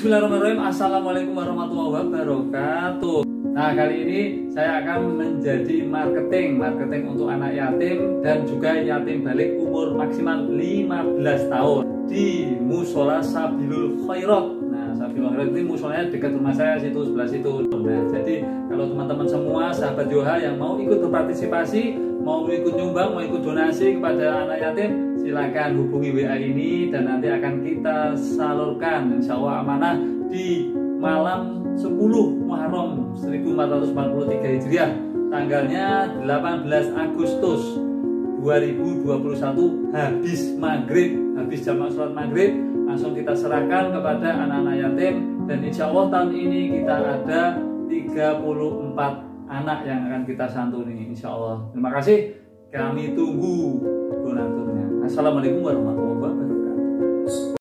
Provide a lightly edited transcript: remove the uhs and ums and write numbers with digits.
Bismillahirrahmanirrahim. Assalamualaikum warahmatullahi wabarakatuh. Nah, kali ini saya akan menjadi marketing untuk anak yatim dan juga yatim balik umur maksimal 15 tahun di Musola Sabilul Khairat. Nah, Sabilul Khairat ini musolanya dekat rumah saya, situ sebelah situ. Nah, jadi kalau teman-teman semua sahabat Yoha yang mau ikut berpartisipasi, mau ikut nyumbang, mau ikut donasi kepada anak yatim, silakan hubungi WA ini dan nanti akan kita salurkan insya Allah amanah di malam 10 Muharram 1443 Hijriah, tanggalnya 18 Agustus 2021, habis jamaah sholat maghrib langsung kita serahkan kepada anak-anak yatim. Dan insya Allah tahun ini kita ada 34 anak yang akan kita santuni insya Allah. Terima kasih, kami tunggu donaturnya. Assalamualaikum warahmatullahi wabarakatuh.